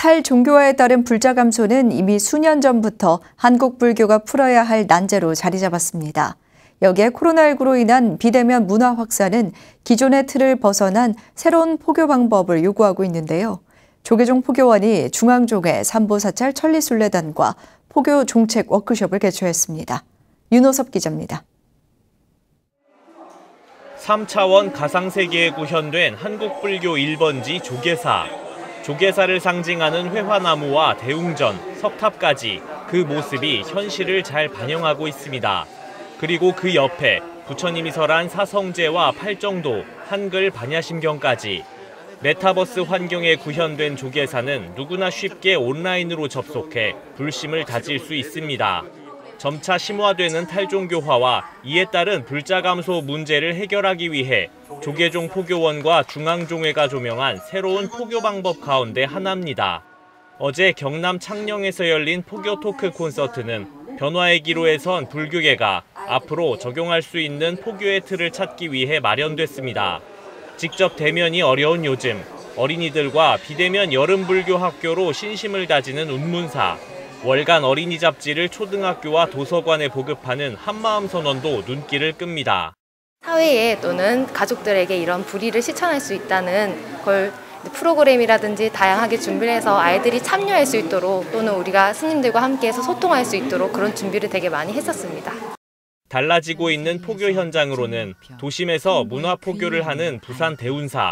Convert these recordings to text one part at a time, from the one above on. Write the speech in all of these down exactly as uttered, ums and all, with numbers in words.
탈종교화에 따른 불자 감소는 이미 수년 전부터 한국 불교가 풀어야 할 난제로 자리 잡았습니다. 여기에 코로나십구로 인한 비대면 문화 확산은 기존의 틀을 벗어난 새로운 포교 방법을 요구하고 있는데요. 조계종 포교원이 중앙종회 삼보사찰 천리순례단과 포교 종책 워크숍을 개최했습니다. 윤호섭 기자입니다. 삼 차원 가상세계에 구현된 한국불교 일 번지 조계사. 조계사를 상징하는 회화나무와 대웅전, 석탑까지 그 모습이 현실을 잘 반영하고 있습니다. 그리고 그 옆에 부처님이 설한 사성제와 팔정도, 한글 반야심경까지. 메타버스 환경에 구현된 조계사는 누구나 쉽게 온라인으로 접속해 불심을 다질 수 있습니다. 점차 심화되는 탈종교화와 이에 따른 불자 감소 문제를 해결하기 위해 조계종 포교원과 중앙종회가 조명한 새로운 포교 방법 가운데 하나입니다. 어제 경남 창녕에서 열린 포교 토크 콘서트는 변화의 기로에 선 불교계가 앞으로 적용할 수 있는 포교의 틀을 찾기 위해 마련됐습니다. 직접 대면이 어려운 요즘, 어린이들과 비대면 여름 불교 학교로 신심을 다지는 운문사, 월간 어린이 잡지를 초등학교와 도서관에 보급하는 한마음 선언도 눈길을 끕니다. 사회에 또는 가족들에게 이런 불의를 실천할 수 있다는 걸 프로그램이라든지 다양하게 준비를 해서 아이들이 참여할 수 있도록 또는 우리가 스님들과 함께해서 소통할 수 있도록 그런 준비를 되게 많이 했었습니다. 달라지고 있는 포교 현장으로는 도심에서 문화 포교를 하는 부산 대운사,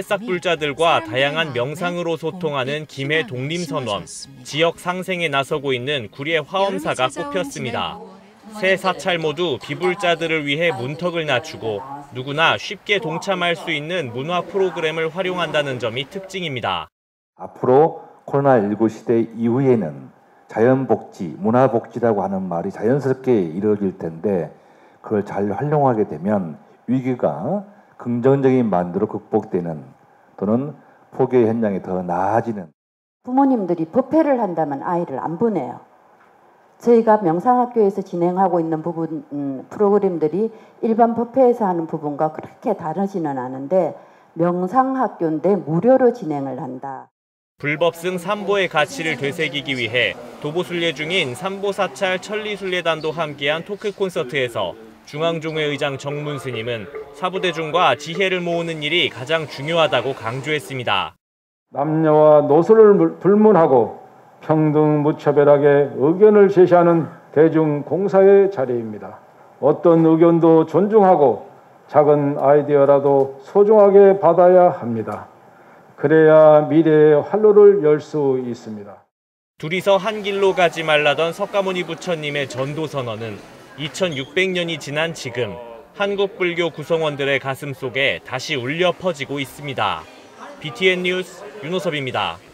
새싹불자들과 다양한 명상으로 소통하는 김해 독림선원, 지역 상생에 나서고 있는 구례 화엄사가 꼽혔습니다. 세 사찰 모두 비불자들을 위해 문턱을 낮추고 누구나 쉽게 동참할 수 있는 문화 프로그램을 활용한다는 점이 특징입니다. 앞으로 코로나십구 시대 이후에는 자연복지, 문화복지라고 하는 말이 자연스럽게 이루어질 텐데 그걸 잘 활용하게 되면 위기가 긍정적인 만두로 극복되는 또는 포교 현장이 더 나아지는. 부모님들이 법회를 한다면 아이를 안 보내요. 저희가 명상학교에서 진행하고 있는 부분 음, 프로그램들이 일반 법회에서 하는 부분과 그렇게 다르지는 않은데 명상학교인데 무료로 진행을 한다. 불법승 삼보의 가치를 되새기기 위해 도보순례 중인 삼보사찰 천리순례단도 함께한 토크 콘서트에서 중앙종회 의장 정문 스님은 사부대중과 지혜를 모으는 일이 가장 중요하다고 강조했습니다. 남녀와 노소를 불문하고 평등 무차별하게 의견을 제시하는 대중공사의 자리입니다. 어떤 의견도 존중하고 작은 아이디어라도 소중하게 받아야 합니다. 그래야 미래의 활로를 열 수 있습니다. 둘이서 한 길로 가지 말라던 석가모니 부처님의 전도선언은 이천육백 년이 지난 지금 한국 불교 구성원들의 가슴 속에 다시 울려 퍼지고 있습니다. 비티엔 뉴스 윤호섭입니다.